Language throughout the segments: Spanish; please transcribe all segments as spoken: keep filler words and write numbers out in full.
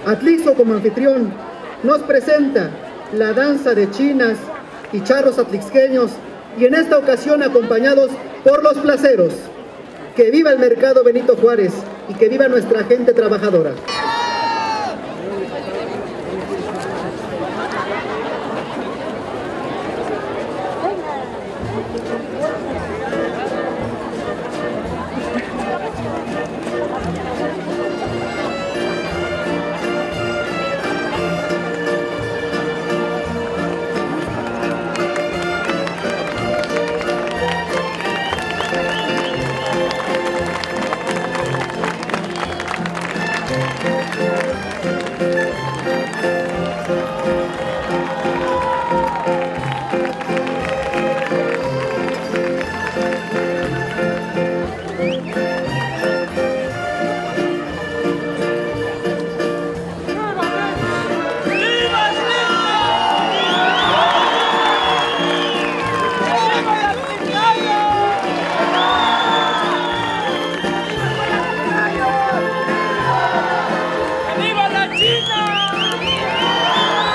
Atlixco, como anfitrión, nos presenta la danza de chinas y charros atlixqueños, y en esta ocasión acompañados por los placeros. Que viva el mercado Benito Juárez y que viva nuestra gente trabajadora. ¡Viva la China!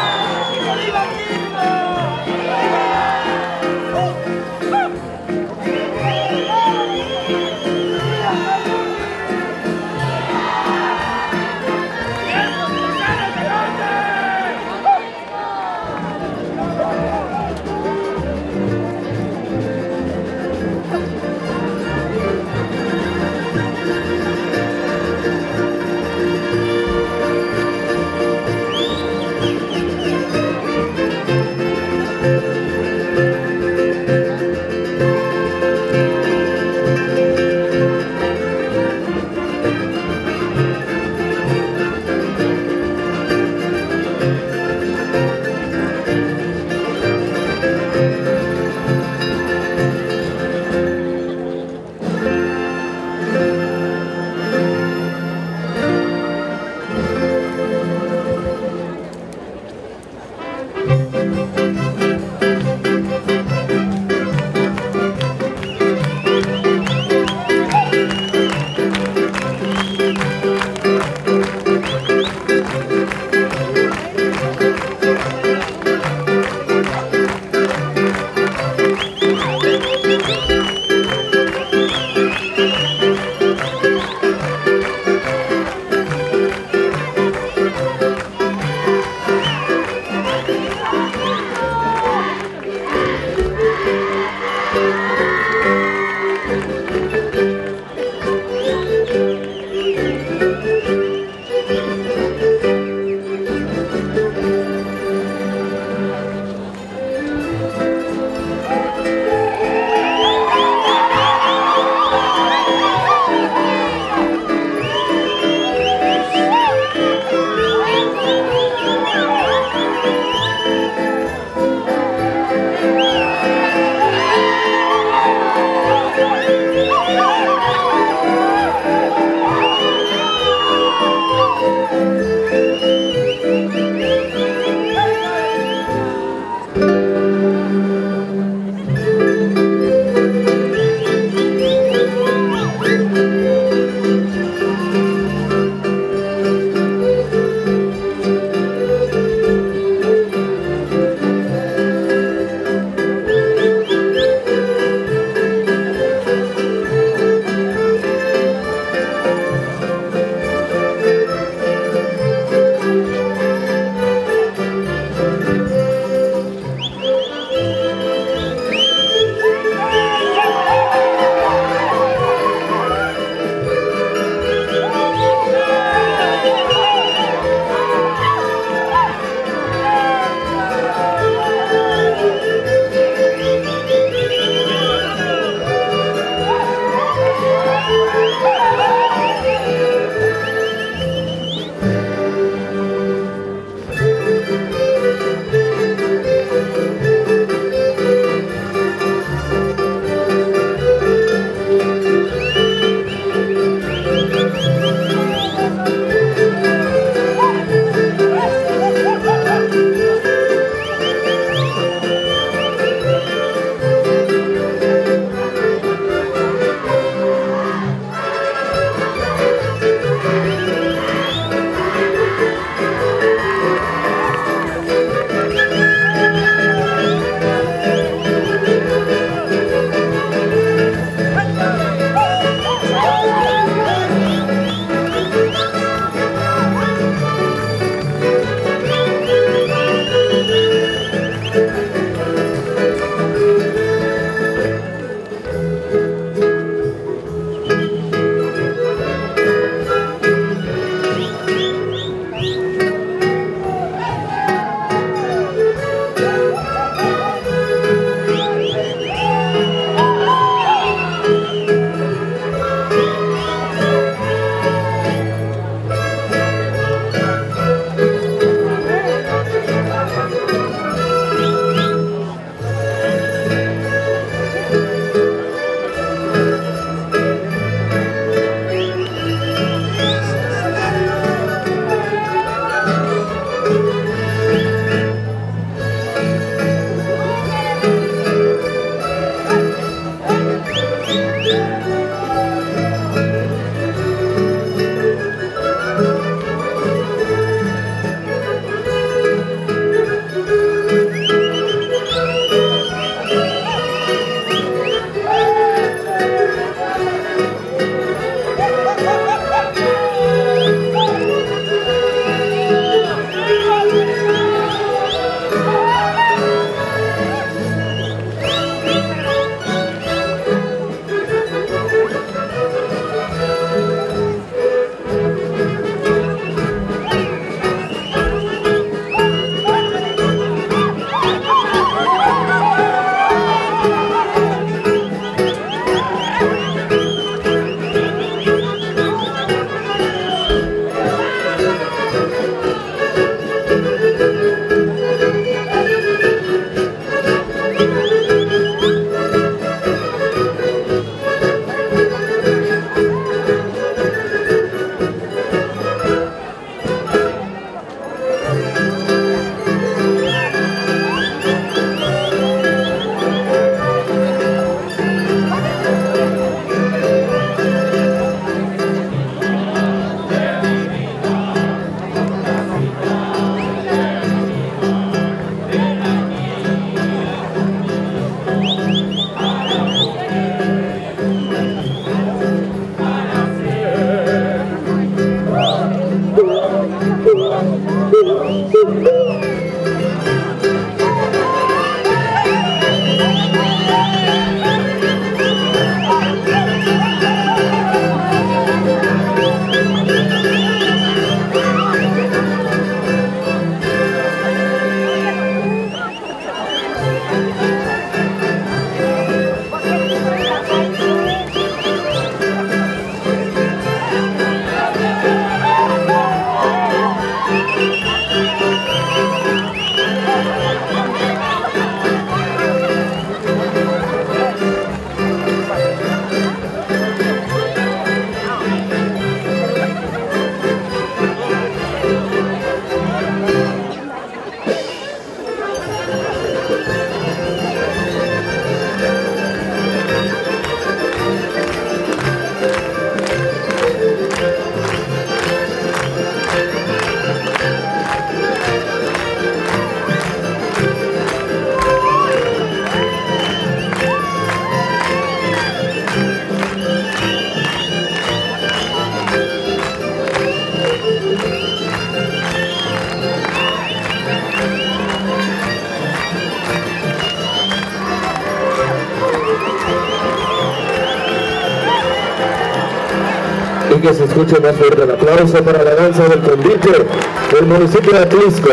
Y que se escuche más fuerte el aplauso para la danza del convite del municipio de Atlixco.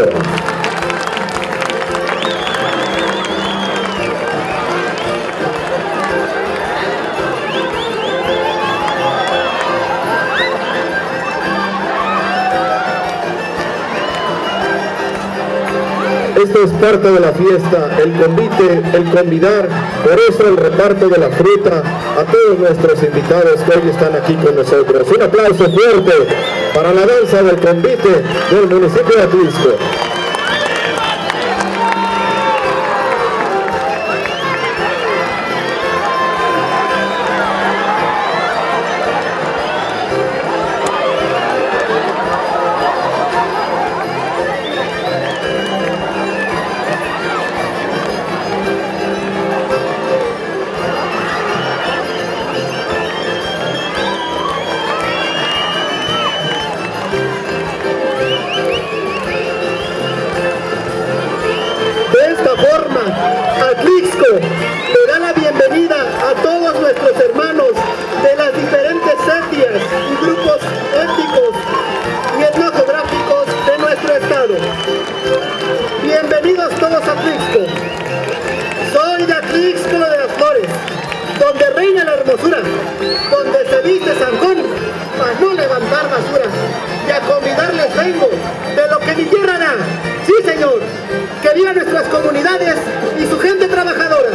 Esto es parte de la fiesta, el convite, el convidar, por eso el reparto de la fruta a todos nuestros invitados que hoy están aquí con nosotros. Un aplauso fuerte para la danza del convite del municipio de Atlixco. Le da la bienvenida a todos nuestros hermanos de las diferentes etnias y grupos étnicos y etnogeográficos de nuestro estado. Bienvenidos todos a Atlixco. Soy de Atlixco de las Flores, donde reina la hermosura, donde se viste Sancón para no levantar basura. Y a convidarles vengo de lo que mi tierra da. Sí, señor, que vivan nuestras comunidades y su gente trabajadora.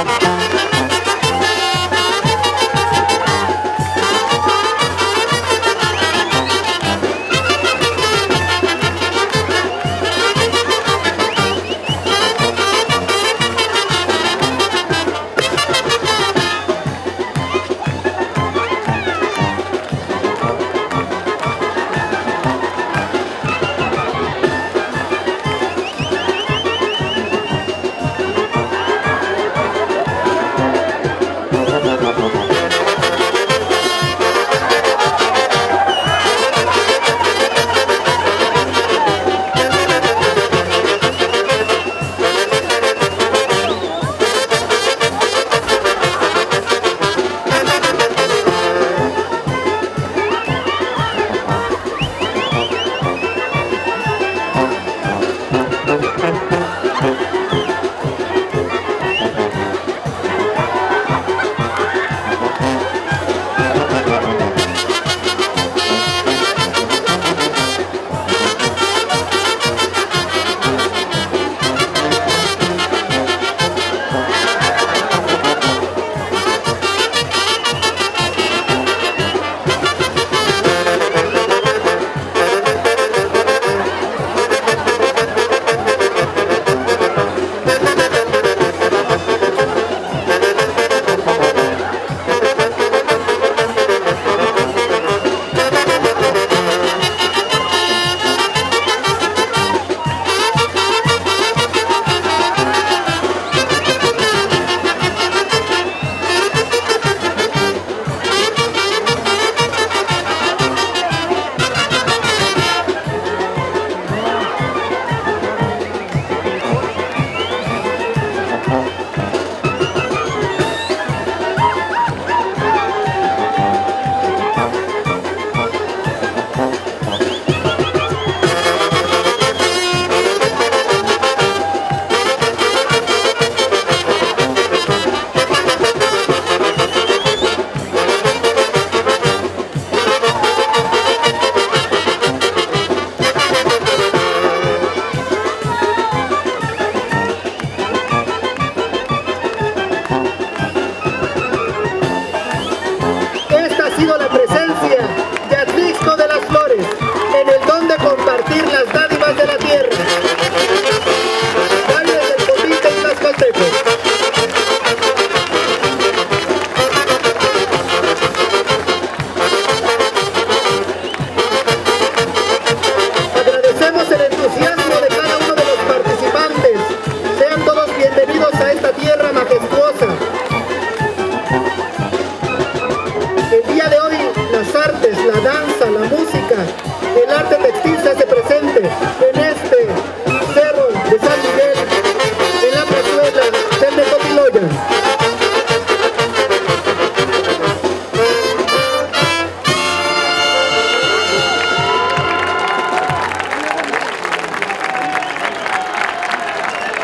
el arte textil se hace presente en este cerro de San Miguel, en la plazuela del Mecotiloyan.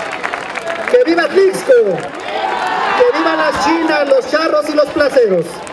¡Que viva Atlixco! ¡Que vivan las chinas, los charros y los placeros!